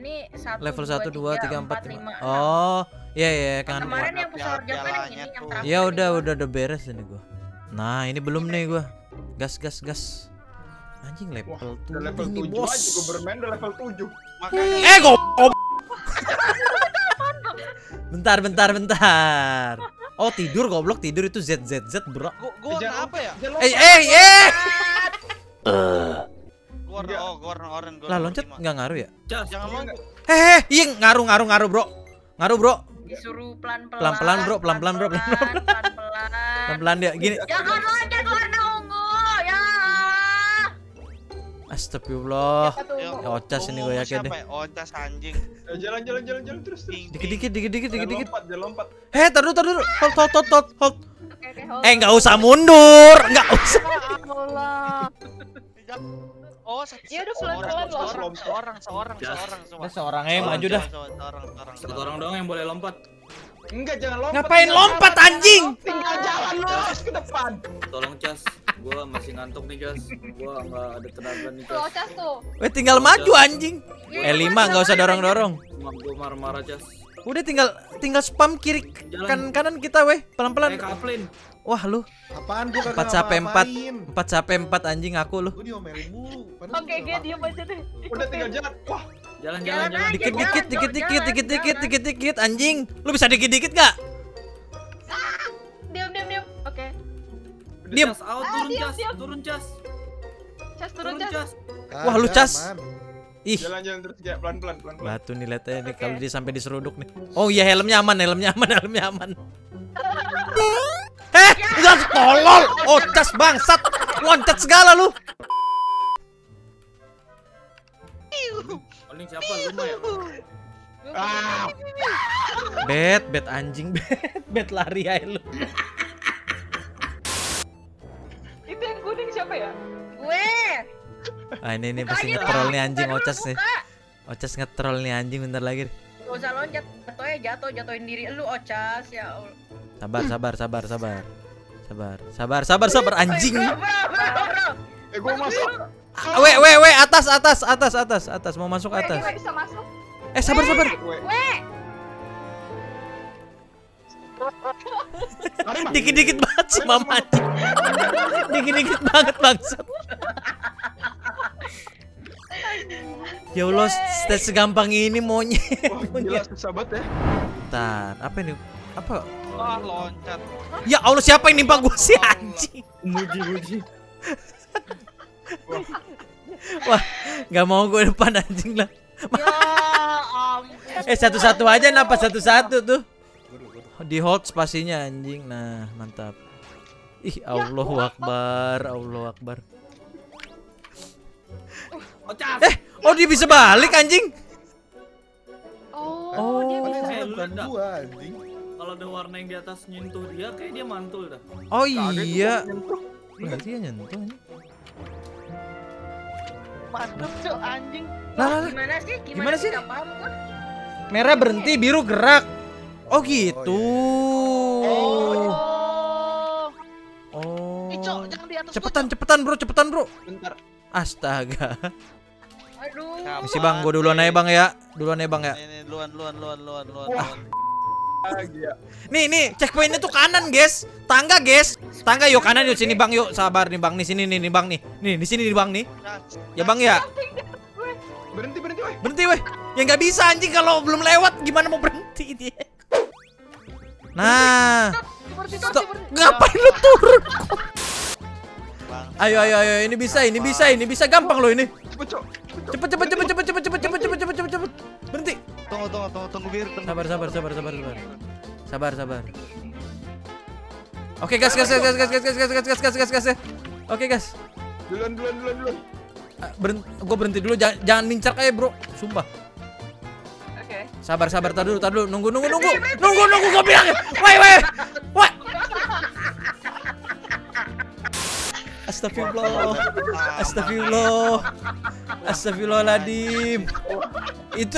ini 1 Level 1 2 3 4 5. 5. Oh, iya iya kan. Kemarin yang pesawat Jepang yang ini yang terakhir. Ya udah beres ini gua. Nah, ini belum nih gua. Gas. Anjing level 7 level ini, 7 Bos. aja gue bermain udah level 7. Makanya Bentar. Oh, tidur goblok, tidur itu ZZZ, Bro. gua warna apa ya? Gua warna oranye. Lah loncat enggak ngaruh ya? Jangan loncat. Iya ngaruh, Bro. Ngaruh, Bro. Disuruh pelan-pelan. Pelan-pelan, Bro. Pelan-pelan. Pelan-pelan dia gini. Jangan loncat warna ungu ya. Astagfirullah. Ya, Ocas ini gue yakin deh. Ocas anjing. Jalan terus. Dikit. Jangan lompat. Tar dulu. Hold. Hold. Enggak usah mundur. Enggak usah. Oh, Iya udah pelan-pelan loh. Seorang Maju dah. Satu orang doang yang boleh lompat. Enggak, jangan lompat. Ngapain lompat anjing? Tinggal jalan los ke depan. Tolong Cas, gua masih ngantuk nih Cas. Gua nggak ada tenaga nih Tuh, Cas. Cas tuh. Weh tinggal maju anjing. 5 enggak usah dorong. Gua marah-marah Cas. Udah tinggal spam kiri kanan kita weh, pelan-pelan. Kaplin. Wah lu. Apaan gua 4 sampai 4 anjing aku lu. Gua diomelin mulu. Oke, dia diam aja deh. Udah tinggal jalan. Wah, Jalan. Dikit anjing. Lu bisa dikit enggak? Diam. Oke. Diam. Cas, out, turun Cas. Cas turun, Cas. Wah, lu Cas. Ih, jalan terus kayak pelan-pelan. batu nih lihat aja nih kalau dia sampai diseruduk nih. Oh iya helmnya aman. Udah tolol. Oh, Cas bangsat. Loncat segala lu. Paling siapa lu mah ya? Bet anjing, bet lari aja lu. Itu yang kuning siapa ya? Gue. Ah ini pasti nge-troll nih anjing Ocas nih. Ocas nge-troll nih anjing bentar lagi. Gak usah loncat, jatuhin diri lu Ocas ya Allah. Sabar anjing. Bro. Gua masuk. Weh, atas mau masuk atas. Gue bisa masuk. Sabar. Dikit-dikit banget sih mama. Dikit-dikit banget bangsat. Ya Allah, stage segampang ini monyet. Gila susah banget ya. Bentar, apa ini? Apa? Wah, loncat. Ya Allah, siapa yang nimpa gue sih anjing? Muji. Wah, nggak mau gue depan anjing lah. Ya ampun. Satu-satu aja napa satu-satu tuh. Di hold spasinya anjing. Nah, mantap. Ih, Allahu Akbar. Ocas. Oh dia bisa balik anjing. Oh, dia bisa. Bukan gua anjing. Kalau ada warna yang di atas nyentuh dia, kayak dia mantul dah. Oh iya. Berarti dia nyentuh anjing. Mantap cok anjing. Lah. Gimana sih? Gak paham gua. Merah berhenti, biru gerak. Oh gitu. Oh. Cok, jangan di atas. Cepetan bro. Bentar. Astaga. Aduh. Misi bang, gua duluan aja bang ya. Ini duluan. Gila. Nih, checkpointnya tuh kanan guys. Tangga yuk kanan yuk sini bang yuk. Sabar nih bang, nih sini nih bang nih. Nih di sini nih bang nih. Ya bang ya. Berhenti weh. Ya nggak bisa anjing kalau belum lewat gimana mau berhenti dia. Nah. Stop. Ngapain lu turun? Ayo ini bisa gampang loh ini. Cepet. Berhenti. Tunggu Bir. Sabar. Oke gas. Oke gas. Duluan. Gue berhenti dulu, jangan mincak aja bro, sumpah. Oke. Sabar, tar dulu, nunggu, gue bilang, woi. Astagfirullahaladzim. Itu.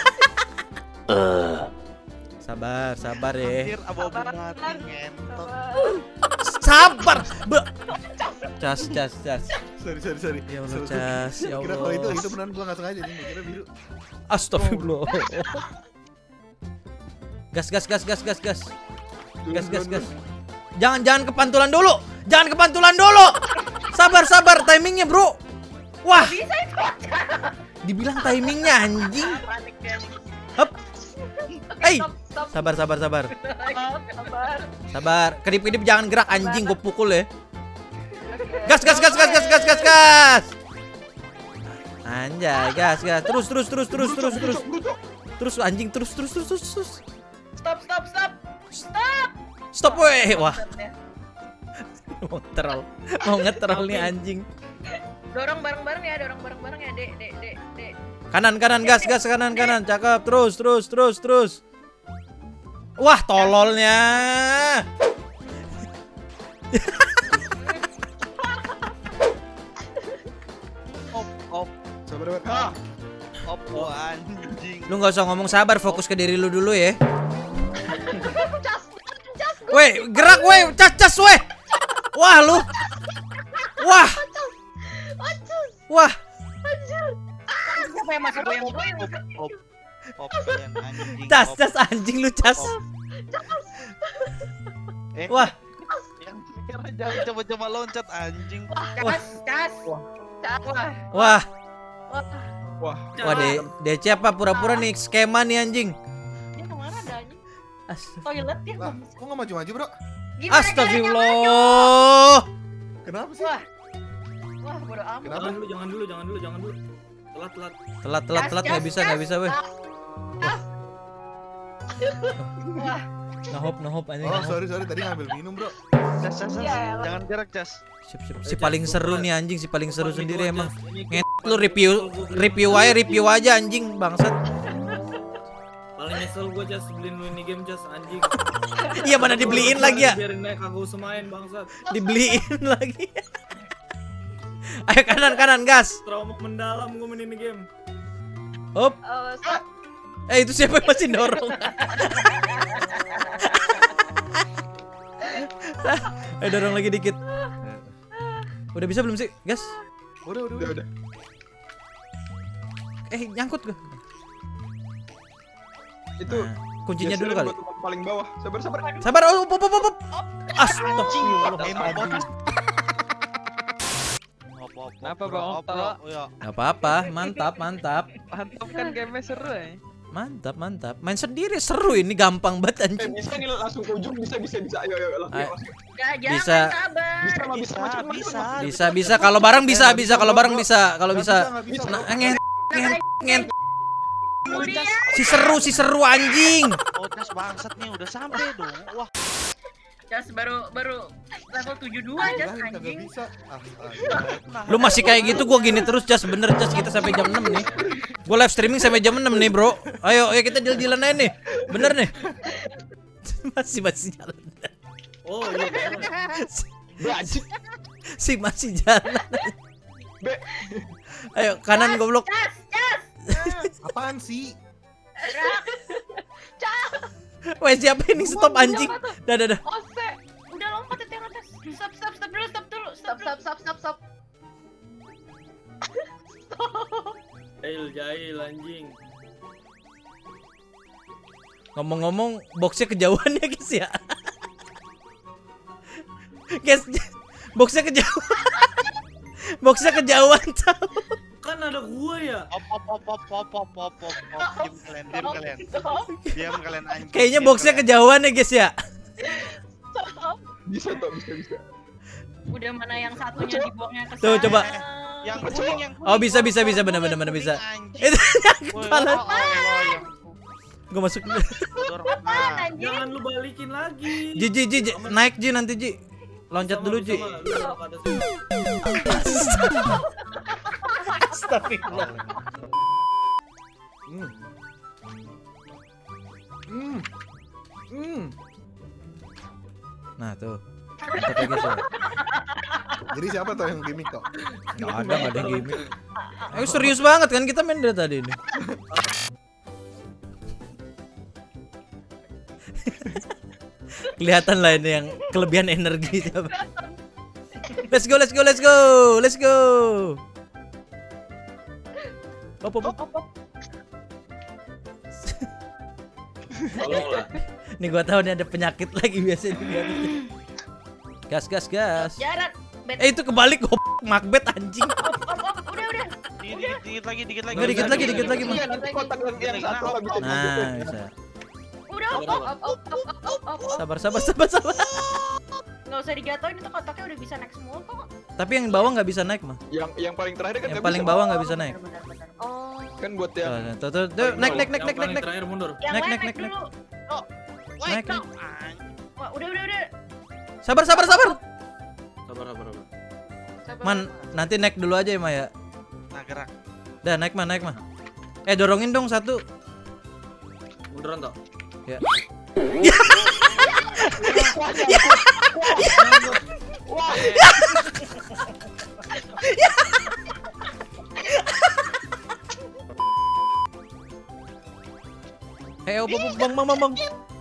Sabar ya. Sabar. Sabar. Cas. Sorry. Ya Allah, Cas. Ya Kira kalau Allah. itu beneran gua nggak sengaja nih. Gua kira biru. Astagfirullah. Gas. Jangan kepantulan dulu. Sabar timingnya, Bro. Wah, Bisa itu Ocha. dibilang timingnya anjing. Panik dia. Hep. Hey, Stop. sabar. Sabar. Sabar. Kedip-kedip jangan gerak anjing, gue pukul ya. Oke. Gas. Anjay, gas. Terus. Terus anjing, terus. Stop weh. Wah, mau ngetrol nih anjing. Dorong bareng-bareng ya, Dek. Kanan, gas, kanan. Cakep, terus. Wah, tololnya. Op. Sabar. Op lu anjing. Lu nggak usah ngomong sabar, fokus ke diri lu dulu ya. Weh, gerak weh, cas weh. Wah lu. Wah. Siapa yang masuk goyang? Op kalian anjing. Cas Op. anjing lu cas. Wah. Yang kira jangan coba-coba loncat anjing. Cas. Wah. Wah. Wah, DC apa pura-pura nih skema nih anjing. Dia kemana ada anjing? Astagfirullah. Toilet dia. Lah, kok nggak maju-maju, Bro? Gimana Astagfirullah. Kenapa sih? Wah, bodo amat. Kenapa? Jangan dulu. Telat. Telat nggak bisa weh. Wah, Nahop anjing. Oh, nahop. sorry. Tadi ngambil minum, Bro. Cas. Ya, Jangan gerak, Cas. Sip. Si paling seru nih anjing, si paling seru sendiri emang. Nget. Lu review aja anjing bangsat. Paling nyesel gua Jas beliin lu ini game Jas anjing. Iya mana dibeliin lagi ya? Biarin naik kagak usah main bangsat. Dibeliin lagi. Ayo kanan gas. Trauma mendalam gua main ini game. Hop. Stop. Itu siapa yang masih dorong? Ayo dorong lagi dikit. Udah bisa belum sih, gas? Udah. Nyangkut gak? Itu Kuncinya dulu geser kali. buat tempat paling bawah. Sabar. Sabar, op. Astagfirullah. Op. Kenapa, Bang? Op, bro. Ya. Gak apa-apa, mantap. Mantap kan game seru ya. Mantap. Main sendiri seru ini, gampang banget anjing. Bisa nih langsung ke ujung, bisa. Ayo. Ayo. jangan Bisa. sabar. Bisa. Kalau bareng bisa. Kalau bareng bisa. Kalau bisa. Nggak bisa. Nah, ngent. Kemudian Si seru anjing. Oh, Cas bangsat nih udah sampai dong. Wah. Jas baru level 72 Jas Lah, nggak anjing. bisa. Lu masih kayak gitu, gua gini terus Jas, bener Jas, kita sampai jam 6 nih. Gua live streaming sampai jam 6 nih, Bro. Ayo kita deal-dealan aja nih. Bener nih. Masih jalan. Oh iya. Masih jalan. Be. Ayo kanan goblok. Jas. Apaan sih? Weh, siapa ini stop anjing? Dah. Ose. Udah lompat itu yang atas. Stop dulu. Stop. Jahil anjing. Ngomong-ngomong, boxnya kejauhan ya guys ya. Guys, boxnya kejauhan. Boxnya kejauhan tau. Kan ada gua ya. Op. Diam kalian anjing. Kayaknya Diam boxnya kalian. kejauhan ya guys ya. Bisa. Udah mana yang satunya dibuangnya ke Tuh, sana. coba. Yang kuning. Oh, bisa bener bisa. Itu kepala. Gua masuk. Dorong. Nah. Anjing. Jangan lu balikin lagi. Ji, naik Ji nanti Ji. Loncat dulu Ji. Astagfirullah. Nah, tuh. Mantap ya guys ya. Jadi siapa tuh yang gimmick tuh? Nggak ada yang gimmick. Serius banget kan kita main dari tadi ini. Kelihatan lah ini yang kelebihan energi coba. Let's go, let's go, let's go, let's go. Op. Tolonglah. Nih gua tahu nih ada penyakit lagi biasanya di atas. Gas, gas, gas. Jarak. Itu kebalik Macbeth anjing. Udah. Dikit lagi. Enggak, dikit lagi, Mas. Iya, nanti kotak yang satu lah bisa Nah, dibuka. bisa. Udah, op. Sabar. Nggak usah dijatuhin, itu kotaknya udah bisa naik semua kok. Tapi yang bawah nggak bisa naik, mah. Yang paling terakhir kan Yang nggak paling bisa. bawah nggak bisa naik. Benar. Oh. Kan buat yang Tuh, naik. Yang paling terakhir mundur. Yang Naik, lain naik. dulu. Naik. Wah, udah. Sabar. Sabar. Man, nanti naik dulu aja ya, Ma ya. Nah, gerak. Dah, naik mah. Dorongin dong satu. Munduran toh. Ya. Bang.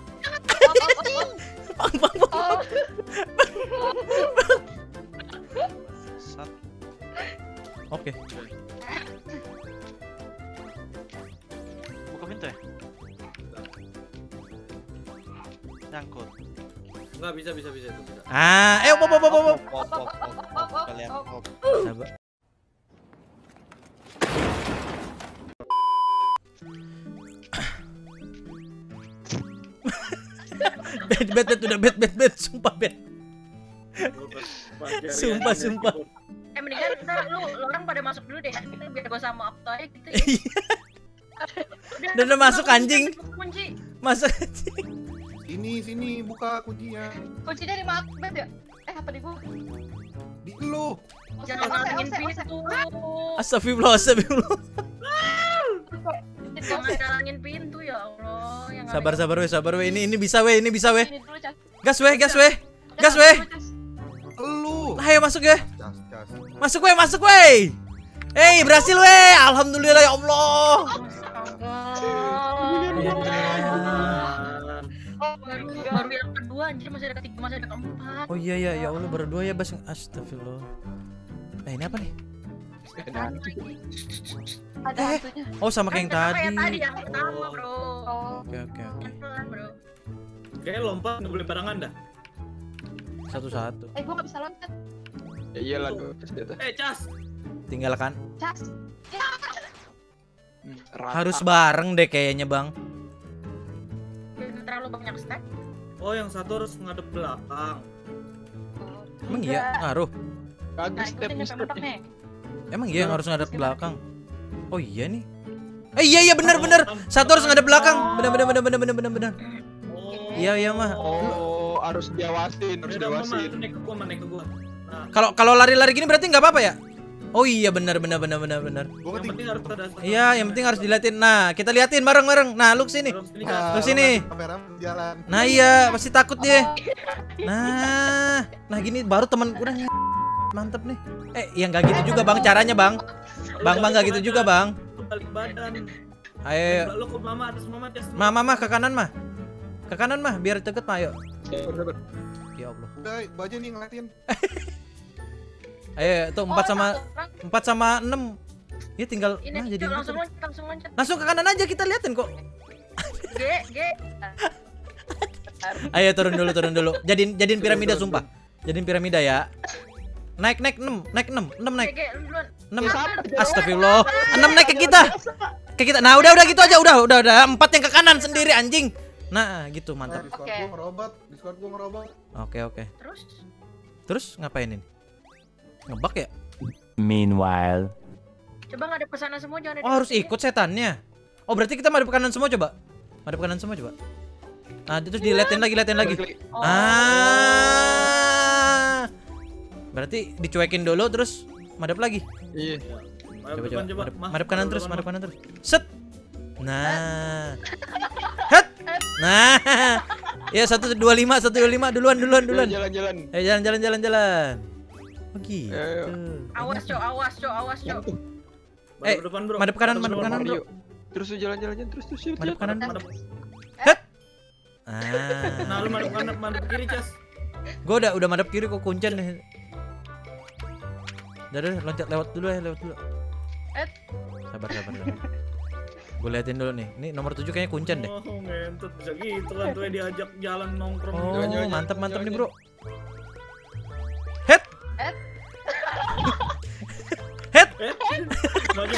Sat. Oke. Buka pintu ya? Nyangkut. Enggak bisa itu bisa. Op. Kalian op. Sabar. Bet udah bet sumpah bet. Sumpah. Mendingan ntar lu orang pada masuk dulu deh. Biar gua sama Opto aja gitu ya. Udah masuk anjing. Kunci. Masuk. Sini buka kuncinya. Kunci dari Macbeth ya? Apa di gua? Di lu. Jangan ngalangin pintu. Astagfirullah. Jangan ngalangin pintu ya Allah. Yang Sabar we. Ini bisa we. Ini dulu, Cas. Gas we. Lu. Ayo masuk ya. Cas. Masuk we. Berhasil we. Alhamdulillah ya Allah. Baru yang kedua anjir, masih ada ketiga, masih ada keempat. Oh iya ya Allah baru 2 ya Bas. Astagfirullah. Ini apa nih? Ada hantunya. Oh sama kayak yang Kayak tadi. tadi yang pertama, Bro. Oh. Oke. Pelan, Bro. Kayaknya lompat nggak boleh barengan dah. Satu-satu. Gua nggak bisa loncat. ya iyalah tuh senjata. Cas. Tinggalkan. Cas. Rata. Harus bareng deh kayaknya, Bang. Jangan terlalu banyak stack. Oh, yang satu harus ngadep belakang. Emang iya ngaruh? Nah, Kagak ikutin step sampai mentok nih. Emang iya yang harus ngadep belakang? Oh iya nih. Iya benar. Satu harus ngadep belakang. Benar. Oh. Iya mah. Oh, harus diawasin, harus Udah, Mama, diawasin. lu naik ke gua. Nah, Kalau lari-lari gini berarti nggak apa-apa ya? Oh iya benar. Gua yang ketinggalan. penting harus ada satu. Iya, yang penting harus diliatin. Nah, kita liatin bareng-bareng. Nah, lu kesini. Terus ini, Ah, Cas. Terus sini. Kamera jalan. Nah iya, pasti takut dia. Nah gini baru temen udah mantep nih. Ya nggak gitu juga bang caranya bang. Bang nggak gitu juga bang. Lu balik badan. Ayo, Lu ke mama atas mama Cas. mah ke kanan mah. Ke kanan mah biar deket mah ayo. Sabar. Ya Allah. Udah, baju nih ngeliatin. Ayo tuh 4 sama 6. Ya tinggal Ini nah jadi langsung empat. loncat. Langsung ke kanan aja kita liatin kok. G. Ayo turun dulu. Jadiin piramida sumpah. Jadiin piramida ya. Naik 6 naik. G, lu duluan. 6. Astagfirullah. 6 naik ke kita. Nah, udah gitu aja. Udah 4 yang ke kanan sendiri anjing. Nah, gitu mantap. Discord gua ngerobot. Oke. Terus Terus ngapain ini? Ngebug ya? Meanwhile. coba ngadep ke sana semua, jangan ada Oh, harus ikut setannya. Oh, berarti kita madep kanan semua coba. Nah, terus diliatin lagi. Oh. Berarti dicuekin dulu terus madep lagi. Iya. Coba. Madep kanan terus. Set. Nah. Het. Nah. Ya 125 duluan. Jalan-jalan. Ayo jalan. Oh gitu. Awas, Cok. Depan, Bro. Madep kanan, Bro. Terus tuh jalan-jalan terus. Madep kanan. Madep. Ah. Nah, lu madep kanan, madep kiri, Cas. Gua udah madep kiri kok kuncen deh. Udah, loncat lewat dulu ya, lewat dulu. Sabar. Gue liatin dulu nih. Ini nomor 7 kayaknya kuncen deh. Oh, ngentot bisa gitu kan tuh diajak jalan nongkrong. Oh, Jangan. mantap nih, Bro. Head. Maju.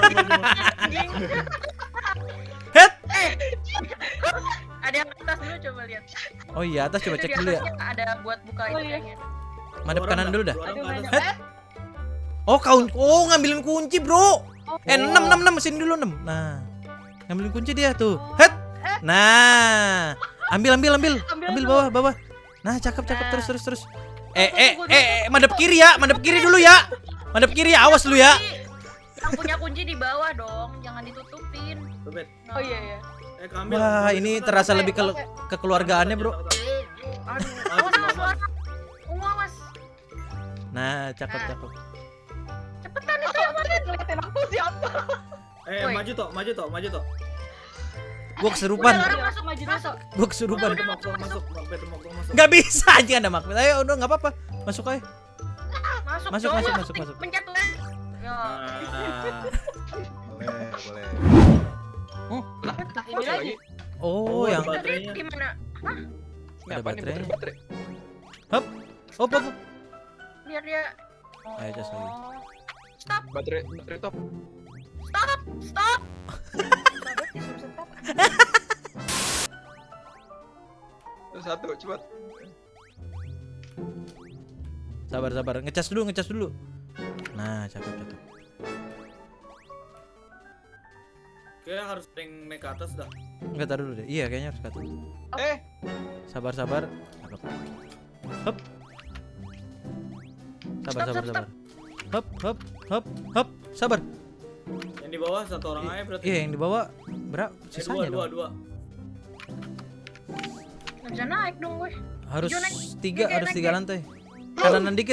Head. Ada yang atas dulu coba lihat. Oh iya, atas coba Itu cek di dulu ya. atasnya ada buat buka itu kayaknya. Madep kanan dulu dah. Aduh, Head. Oh, ngambilin kunci, Bro. 6 sini dulu 6. Nah. Ngambilin kunci dia tuh. Head. Nah. Ambil bawah. Nah, cakep terus. Madep kiri dulu ya. Madep kiri, awas lu ya. Yang punya kunci di bawah dong, jangan ditutupin. Tobet. Oh iya. Kambil. Wah, ini terasa lebih kekeluargaannya, Bro. Aduh, awas. Nah, cakep. Cepetan itu yang mana? Ngeliatin aku siapa? Woi. Maju toh. Gua kesurupan. Udah, orang masuk. Gua kesurupan. Masuk. Nggak bisa anjing, ada Makbet. Ayo, udah nggak apa-apa. Masuk aja. Masuk. Pencet tuh. Ya. Boleh. Ini lagi. Oh, yang baterainya. Tadi gimana? Ini Ada apa nih baterainya. baterai? hop. Biar dia. Ayo, Jas, lagi. Stop. Baterai top. Stop. Terus satu, cepat. Sabar. Ngecas dulu. Nah, cakep. Kayak harus sering naik ke atas dah. Enggak, tar dulu deh. Iya, kayaknya harus ke atas. Sabar. Cakep. Hop. Sabar. Hop. Sabar. Yang di bawah satu orang aja berarti. Iya, yang di bawah berapa? Sisanya dong. Dua. Nggak bisa naik dong gue. Harus Hijau naik. 3 Naik, harus naik, 3 lantai. Kananan dikit.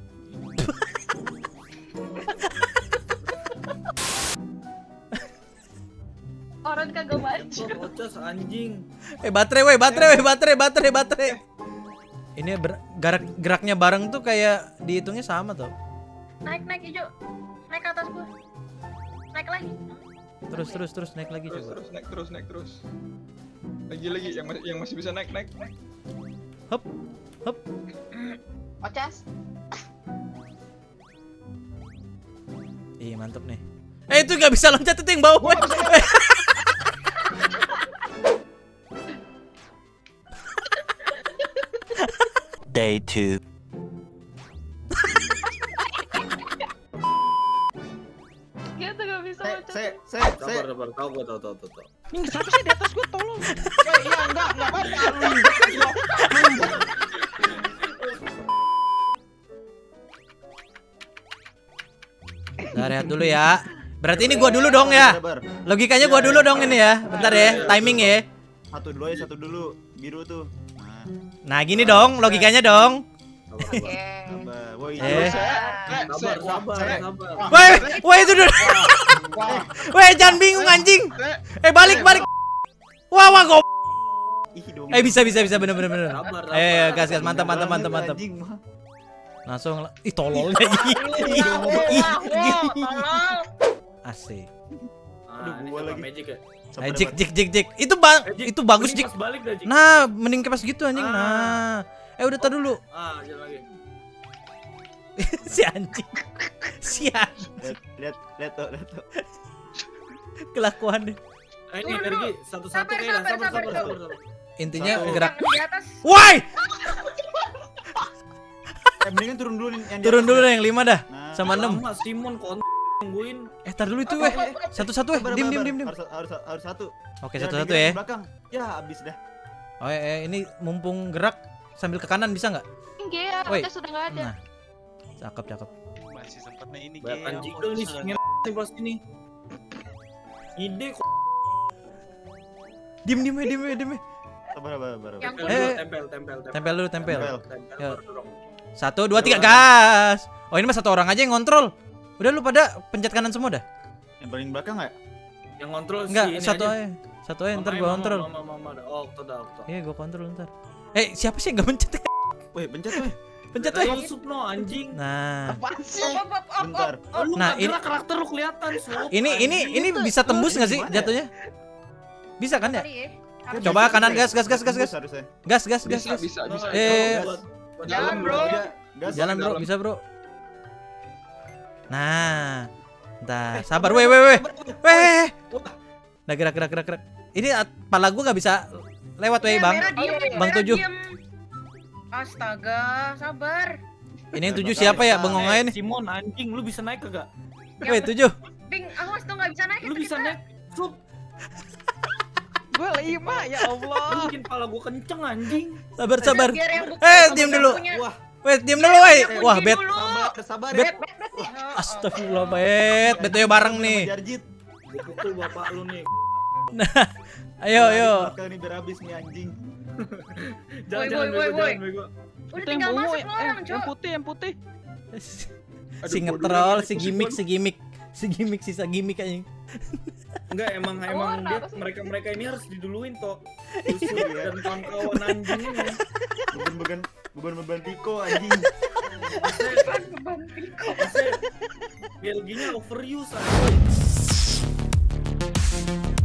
Orang kagak maju. Bocas anjing. Baterai. Ini geraknya bareng tuh kayak dihitungnya sama tuh. Naik hijau. Naik ke atas gue. Naik lagi. Terus naik lagi coba. Naik terus. Lagi yang masih bisa naik. Hop. Ocas. Iya, mantap nih. Itu nggak bisa loncat, itu yang bawah. Day 2. Gitu gak bisa ocas. Sabar. Tahu. Ini siapa sih di atas gua, tolong. Iya, enggak apa-apa. Nah, lihat dulu ya. Berarti ini gua dulu dong ya. Logikanya gua dulu dong ini ya. Bentar ya, timing ya. Satu dulu biru tuh. Nah, gini dong logikanya dong. Sabar. Woi, Sabar. Woi itu dulu. Woi, jangan bingung anjing. Balik. Wah, go. Bisa bener. Sabar. Ayo, gas, mantap. Langsung tololnya. Asik. Ini gua coba lagi. magic ya. Jik. Itu bagus, Jik. Pas balik dah, Jik. Nah, mending pas gitu anjing. Nah. Udah tar dulu. Jalan lagi. Si anjing. Lihat tuh. Kelakuannya. Ini energi satu-satu kayak sabar. Intinya Satu. gerak. Di atas. Woi! Mendingan turun dulu yang di Turun atas dulu dah. dah yang 5 dah. Nah, Sama 6. Mas Simon nungguin. Tar dulu itu Satu-satu Dim. Harus satu. Oke, Ya, satu-satu digerak ya. di belakang. Ya, habis dah. Oh, ini mumpung gerak sambil ke kanan bisa nggak? Enggak, Woi. Ocas sudah nggak ada. Nah. Cakep. Masih sempatnya ini Banyak game. anjing dong nih nih pas ini. Ide kok. Dim. Sabar. Yang Tempel. Tempel. Ya. Dorong. 1 2 3 gas. Oh, ini mah satu orang aja yang ngontrol. Udah lu pada pencet kanan semua dah. Yang paling belakang enggak? Yang kontrol Enggak, si ini satu aja. aja. Satu aja ntar gua kontrol. Mama. Oh, Okto. Iya, gua kontrol ntar. Siapa sih yang enggak pencet? Woi, pencet woi. Pencet Ayo weh. sup no anjing. Nah, Apaan sih? Bentar. Lu Nah, nggak gerak karakter lu kelihatan sup. ini bisa tembus nggak sih jatuhnya? Bisa kan ya? Kali ya. Coba kanan gas. Harusnya. Gas. Bisa. Jalan, bro. Gas. Jalan bro, dalam. bisa bro. Nah, entah, sabar, weh. Nah, gerak. Ini pala gua nggak bisa lewat weh bang. Merah diem, Bang merah 7. diem. Astaga, sabar. Ini yang 7 siapa ya? Bengong aja nih. Simon anjing, lu bisa naik kagak? Weh 7. Ping, awas tuh nggak bisa naik. Lu itu bisa kita. naik. Sup, Gue 5 ya lu Allah. bikin pala gua kenceng anjing. Sabar. Biar yang bukan Diam kamu dulu. punya. Weh, diam dulu weh. Wah, bet. Sabar Bet. Ya, Astagfirullah, bet. Bet ayo bareng nih. Jarjit. Gua pukul bapak lu nih. Ayo. Kali ini biar habis nih anjing. Jangan Woi. bego. Udah tinggal masuk lo orang, yang Cok. putih. Si ngetrol, si gimmick, sisa gimmick aja. Enggak, emang Warna dia apa sih? mereka ini harus diduluin toh. Yusuf dan kawan-kawan anjing ini. Beban Piko anjing. Belginya overuse anjing.